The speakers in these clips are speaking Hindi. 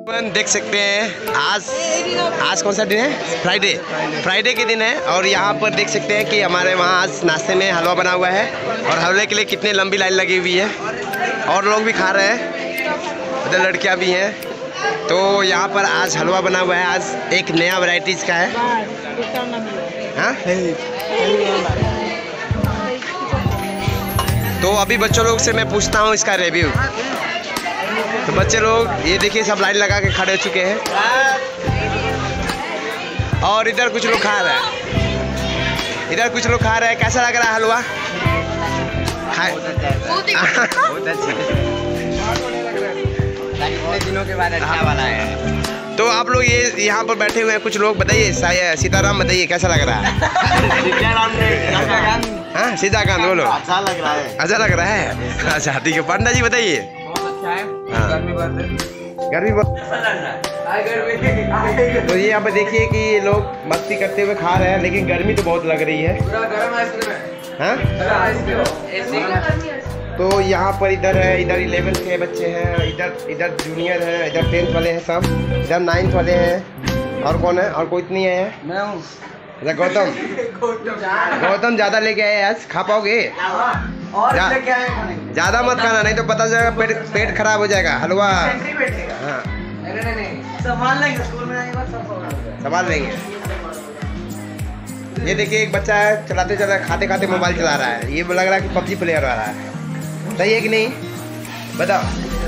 अपन देख सकते हैं आज कौन सा दिन है? फ्राइडे के दिन है। और यहाँ पर देख सकते हैं कि हमारे वहाँ आज नाश्ते में हलवा बना हुआ है और हलवे के लिए कितनी लंबी लाइन लगी हुई है और लोग भी खा रहे हैं, उधर लड़कियाँ भी हैं। तो यहाँ पर आज हलवा बना हुआ है, आज एक नया वैरायटीज़ का है। हाँ, तो अभी बच्चों लोग से मैं पूछता हूँ इसका रिव्यू। तो बच्चे लोग ये देखिए सब लाइन लगा के खड़े हो चुके हैं और इधर कुछ लोग खा रहे हैं, कैसा लग रहा है हलवा? बहुत अच्छा इतने दिनों के बाद अच्छा वाला है। तो आप लोग ये यहाँ पर बैठे हुए हैं, कुछ लोग बताइए, सीताराम बताइए कैसा लग रहा है? हाँ, सीताकांत बोलो। अच्छा लग रहा है। अच्छा लग रहा है। अच्छा ठीक है, पंडा जी बताइए। गर्मी बहुत। तो ये यहाँ पे देखिए कि लोग मस्ती करते हुए खा रहे हैं, लेकिन गर्मी तो बहुत लग रही है। हाँ? तो यहाँ पर इधर है, इधर 11th के बच्चे हैं, इधर जूनियर है, इधर 10th वाले हैं सब, इधर 9th वाले हैं। और कौन है? और कोई इतनी है? मैं हूँ। अच्छा गौतम ज़्यादा लेके आए आज, खा पाओगे? ज़्यादा मत खाना, नहीं तो पता चलेगा पेट खराब हो जाएगा। हलवा हाँ संभाल लेंगे। ये देखिए एक बच्चा है, चलाते खाते खाते मोबाइल चला रहा है। ये लग रहा है कि PUBG प्लेयर वाला है। सही है कि नहीं बताओ?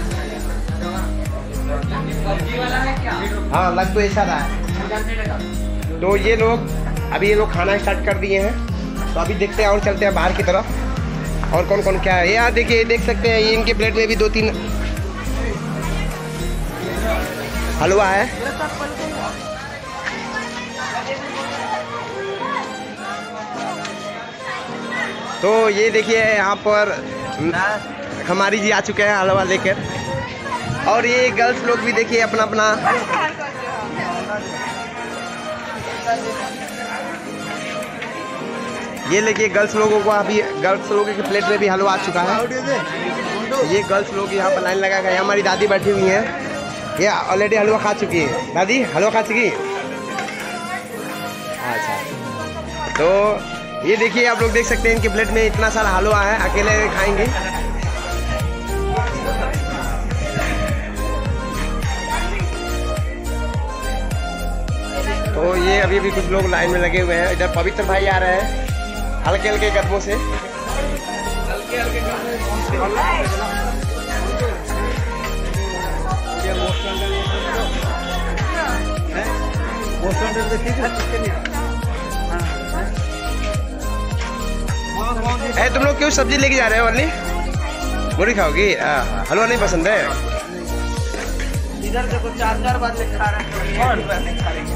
हाँ लग तो ऐसा रहा है। तो ये लोग खाना स्टार्ट कर दिए हैं। तो अभी देखते हैं और चलते हैं बाहर की तरफ और कौन कौन क्या है। यार देखिए देख सकते हैं, ये इनके प्लेट में भी 2-3 हलवा है। तो ये देखिए यहाँ पर हमारी जी आ चुके हैं हलवा लेकर। और ये गर्ल्स लोग भी देखिए अपना अपना ये देखिए गर्ल्स लोगों को अभी गर्ल्स लोगों की प्लेट में भी हलवा आ चुका है। ये गर्ल्स लोग यहाँ पर लाइन लगा कर, हमारी दादी बैठी हुई हैं, ये ऑलरेडी हलवा खा चुकी है। दादी हलवा खा चुकी? अच्छा, तो ये देखिए आप लोग देख सकते हैं इनकी प्लेट में इतना सारा हलवा है, अकेले खाएंगे। तो ये अभी भी कुछ लोग लाइन में लगे हुए हैं। इधर पवित्र भाई आ रहे हैं हल्के हल्के कदमों से। तुम लोग क्यों सब्जी लेके जा रहे हो? वाली पूरी खाओगी? हलवा नहीं पसंद है? इधर देखो 4 बार खा रहे हैं।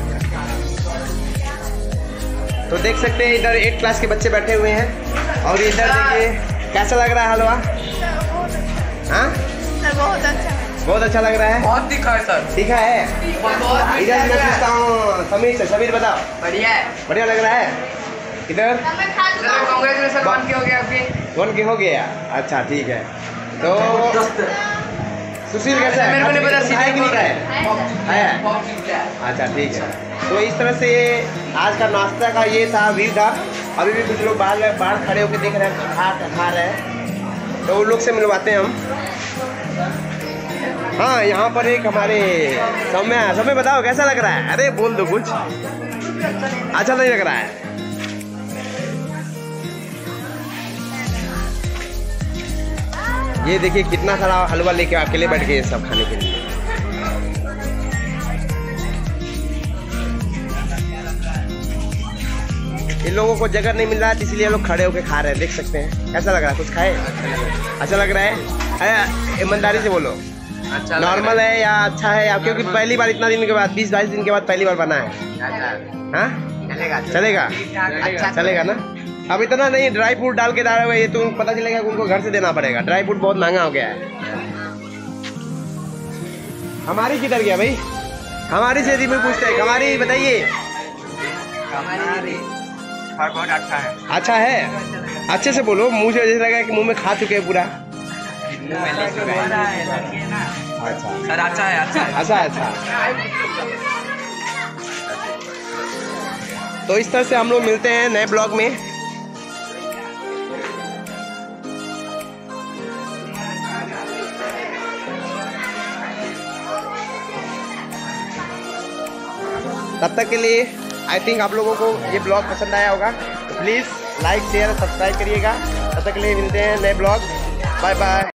तो देख सकते हैं इधर 8 क्लास के बच्चे बैठे हुए हैं और इधर देखिए कैसा लग रहा है हलवा? हाँ बहुत अच्छा लग रहा है। बहुत तीखा है सर। तीखा है? इधर मैं पूछता हूँ समीर से। समीर बताओ। बढ़िया लग रहा है। इधर कांग्रेचुलेसन 1K हो गया आपकी। 1K हो गया? अच्छा ठीक है। तो सुशील कैसा है? मेरे को नहीं पता, सीधा कि नहीं है? अच्छा ठीक है। तो इस तरह से आज का नाश्ता का ये था, व्यू था। अभी भी कुछ लोग बाहर खड़े होकर देख रहे हैं, खा रहे हैं। तो उन लोग से मिलवाते हैं हम। हाँ यहाँ पर एक हमारे समय बताओ कैसा लग रहा है? अरे बोल दो कुछ। अच्छा नहीं लग रहा है? ये देखिए कितना सारा हलवा लेके अकेले बैठ गए सब खाने के लिए। इन लोगों को जगह नहीं मिल रहा है, इसलिए लोग खड़े होकर खा रहे हैं। देख सकते हैं कैसा लग रहा है? कुछ खाए? अच्छा लग रहा है? ईमानदारी से बोलो, अच्छा नॉर्मल है या अच्छा है? या क्योंकि पहली बार इतना दिन के बाद 20-22 दिन के बाद पहली बार बना है। हाँ चलेगा चलेगा ना? अब इतना नहीं, ड्राई फ्रूट डाल के डाला हुआ है, ये तो पता चलेगा कि उनको घर से देना पड़ेगा। ड्राई फ्रूट बहुत महंगा हो गया है। हमारी किधर गया भाई? हमारी से भी पूछते हैं। हमारी बताइए। बहुत अच्छा है। अच्छा है? अच्छे से बोलो, मुँह से जैसे लगा कि मुँह में खा चुके हैं पूरा। अच्छा सर अच्छा है अच्छा है। अच्छा अच्छा। तो इस तरह से हम लोग मिलते हैं नए ब्लॉग में। तब तक के लिए आई थिंक आप लोगों को ये ब्लॉग पसंद आया होगा, तो प्लीज़ लाइक शेयर सब्सक्राइब करिएगा। तब तक के लिए मिलते हैं नए ब्लॉग। Bye bye.